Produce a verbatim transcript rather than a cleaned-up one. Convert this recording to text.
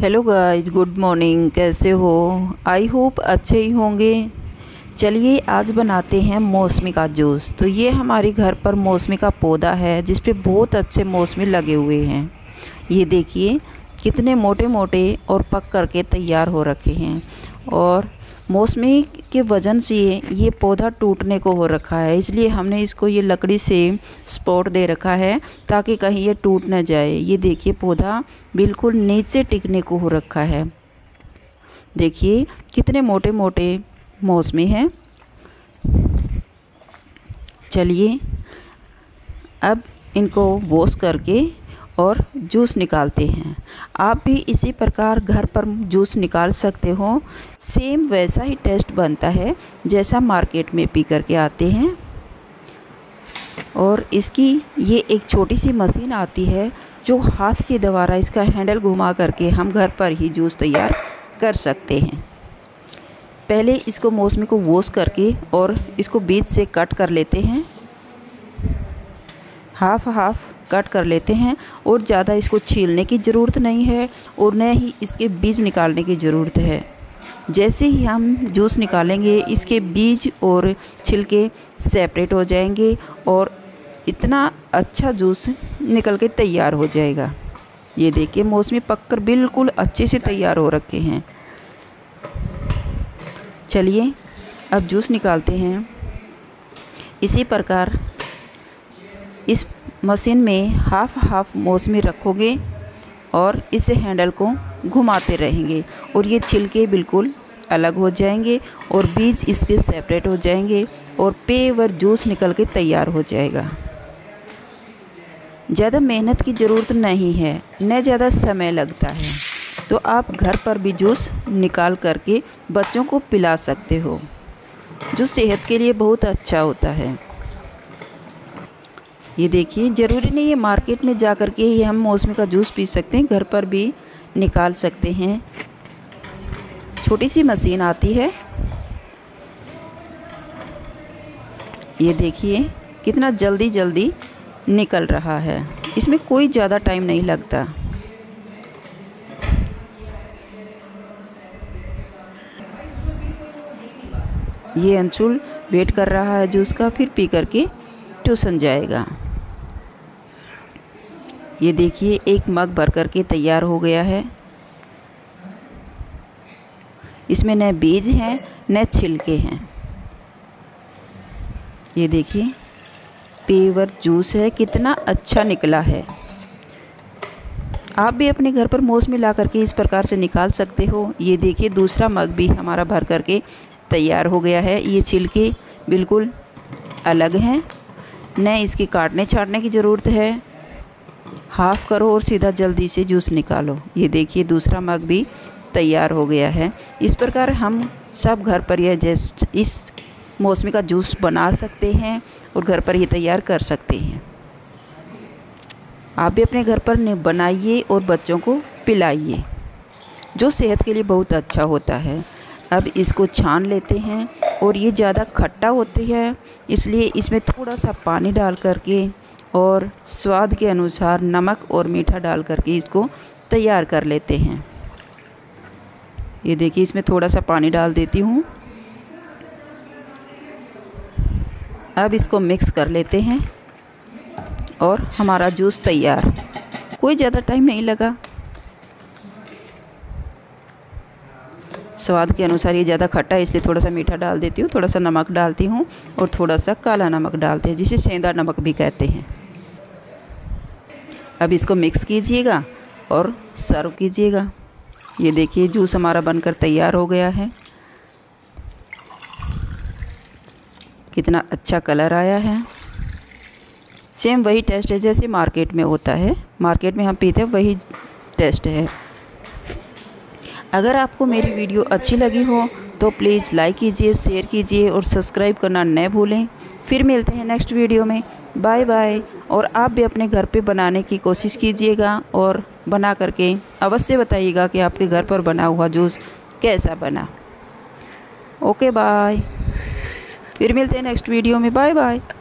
Hello guys, good morning. कैसे हो? I hope अच्छे ही होंगे। चलिए आज बनाते हैं मौसमी का जूस। तो ये हमारे घर पर मौसमी का पौधा है जिस पे बहुत अच्छे मौसमी लगे हुए हैं। ये देखिए कितने मोटे मोटे और पक करके तैयार हो रखे हैं। और मौसमी के वजन से ये पौधा टूटने को हो रखा है, इसलिए हमने इसको ये लकड़ी से सपोर्ट दे रखा है ताकि कहीं ये टूट न जाए। ये देखिए पौधा बिल्कुल नीचे टिकने को हो रखा है। देखिए कितने मोटे मोटे मौसमी हैं। चलिए अब इनको वॉश करके और जूस निकालते हैं। आप भी इसी प्रकार घर पर जूस निकाल सकते हो। सेम वैसा ही टेस्ट बनता है जैसा मार्केट में पी करके आते हैं। और इसकी ये एक छोटी सी मशीन आती है जो हाथ के द्वारा इसका हैंडल घुमा करके हम घर पर ही जूस तैयार कर सकते हैं। पहले इसको मौसमी को वॉश करके और इसको बीच से कट कर लेते हैं। हाफ हाफ कट कर लेते हैं और ज़्यादा इसको छीलने की ज़रूरत नहीं है और न ही इसके बीज निकालने की ज़रूरत है। जैसे ही हम जूस निकालेंगे इसके बीज और छिलके सेपरेट हो जाएंगे और इतना अच्छा जूस निकल के तैयार हो जाएगा। ये देखिए मौसमी पककर बिल्कुल अच्छे से तैयार हो रखे हैं। चलिए अब जूस निकालते हैं। इसी प्रकार इस मशीन में हाफ हाफ मौसमी रखोगे और इसे हैंडल को घुमाते रहेंगे और ये छिलके बिल्कुल अलग हो जाएंगे और बीज इसके सेपरेट हो जाएंगे और पेवर जूस निकल के तैयार हो जाएगा। ज़्यादा मेहनत की ज़रूरत नहीं है, न ज़्यादा समय लगता है। तो आप घर पर भी जूस निकाल करके बच्चों को पिला सकते हो, जो सेहत के लिए बहुत अच्छा होता है। ये देखिए ज़रूरी नहीं है मार्केट में जा कर के ही हम मौसमी का जूस पी सकते हैं, घर पर भी निकाल सकते हैं। छोटी सी मशीन आती है। ये देखिए कितना जल्दी जल्दी निकल रहा है, इसमें कोई ज़्यादा टाइम नहीं लगता। ये अंशुल वेट कर रहा है जूस का, फिर पी करके ट्यूशन जाएगा। ये देखिए एक मग भर करके तैयार हो गया है। इसमें न बीज हैं न छिलके हैं। ये देखिए पेवर जूस है, कितना अच्छा निकला है। आप भी अपने घर पर मौसमी ला करके इस प्रकार से निकाल सकते हो। ये देखिए दूसरा मग भी हमारा भर करके तैयार हो गया है। ये छिलके बिल्कुल अलग हैं, न इसकी काटने छाटने की ज़रूरत है। हाफ़ करो और सीधा जल्दी से जूस निकालो। ये देखिए दूसरा मग भी तैयार हो गया है। इस प्रकार हम सब घर पर यह जस्ट इस मौसमी का जूस बना सकते हैं और घर पर ही तैयार कर सकते हैं। आप भी अपने घर पर बनाइए और बच्चों को पिलाइए, जो सेहत के लिए बहुत अच्छा होता है। अब इसको छान लेते हैं और ये ज़्यादा खट्टा होती है, इसलिए इसमें थोड़ा सा पानी डाल करके और स्वाद के अनुसार नमक और मीठा डाल करके इसको तैयार कर लेते हैं। ये देखिए इसमें थोड़ा सा पानी डाल देती हूँ। अब इसको मिक्स कर लेते हैं और हमारा जूस तैयार। कोई ज़्यादा टाइम नहीं लगा। स्वाद के अनुसार ये ज़्यादा खट्टा है इसलिए थोड़ा सा मीठा डाल देती हूँ, थोड़ा सा नमक डालती हूँ और थोड़ा सा काला नमक डालते हैं, जिसे सेंधा नमक भी कहते हैं। अब इसको मिक्स कीजिएगा और सर्व कीजिएगा। ये देखिए जूस हमारा बनकर तैयार हो गया है। कितना अच्छा कलर आया है। सेम वही टेस्ट है जैसे मार्केट में होता है। मार्केट में हम पीते हैं वही टेस्ट है। अगर आपको मेरी वीडियो अच्छी लगी हो तो प्लीज़ लाइक कीजिए, शेयर कीजिए और सब्सक्राइब करना न भूलें। फिर मिलते हैं नेक्स्ट वीडियो में। Bye bye. और आप भी अपने घर पे बनाने की कोशिश कीजिएगा और बना करके अवश्य बताइएगा कि आपके घर पर बना हुआ जूस कैसा बना। Okay bye. फिर मिलते हैं नेक्स्ट वीडियो में। Bye bye.